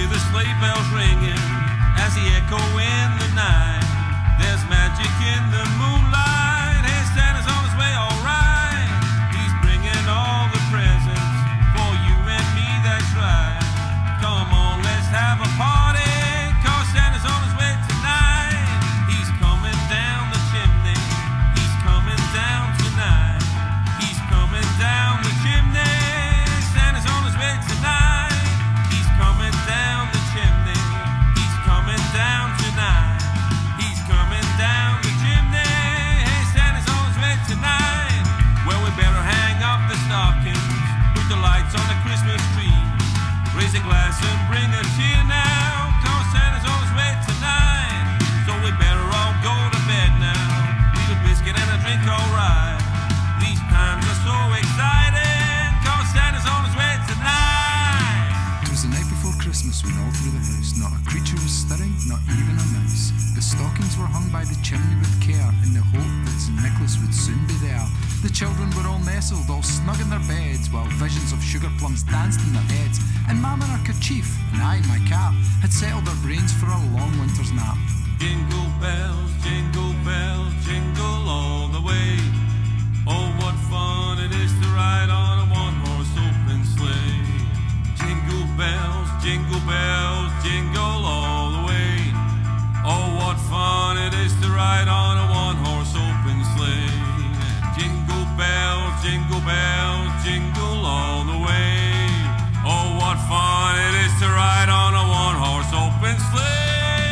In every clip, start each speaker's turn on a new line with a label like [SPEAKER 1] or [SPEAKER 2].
[SPEAKER 1] the sleigh bells ringing as the echo in the night. There's magic in the moonlight. Hey, Santa's on his way, alright. He's bringing all the presents for you and me, that's right. Come on, let's have a party, 'cause Santa's on his way tonight. He's coming down the chimney. He's coming down tonight. He's coming down the chimney. Santa's on his way tonight. He's coming down the chimney. He's coming down tonight. He's coming down the chimney. Hey, Santa's on his way tonight. Well, we better hang up the stockings, put the lights on the Christmas tree, raise a glass and bring a cheer now, 'cause Santa's on his way tonight. So we better all go to bed now, leave a biscuit and a drink, alright. These times are so exciting, 'cause Santa's on his way tonight.
[SPEAKER 2] It was the night before Christmas when all through the house not a creature was stirring, not even a mouse. The stockings were hung by the chimney with care, in the hope that St. Nicholas would soon be there. The children were all nestled, all snug in their beds, while visions of sugar plums danced in their heads. And Mam in her kerchief, and I in my cap, had settled their brains for a long winter's nap.
[SPEAKER 1] Jingle bells, jingle all the way. Oh, what fun it is to ride on a one-horse open sleigh. Jingle bells, jingle all the way. Oh, what fun it is to ride on a one-horse open sleigh. Jingle bells, jingle all the way. Oh, what fun it is to ride on a one-horse open sleigh.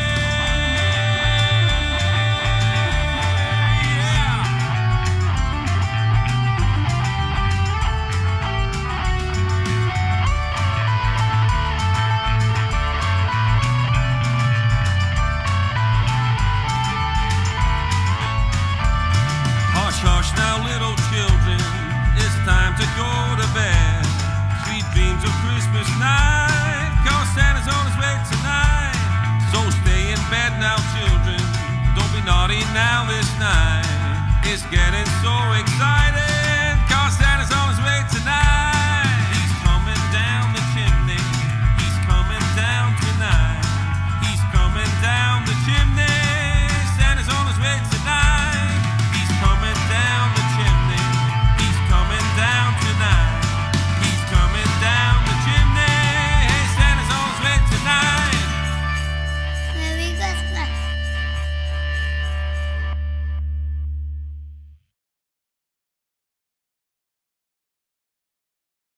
[SPEAKER 1] Hush now, little children, it's time to go to bed. Sweet dreams of Christmas night, 'cause Santa's on his way tonight. So stay in bed now, children, don't be naughty now this night. It's getting so exciting.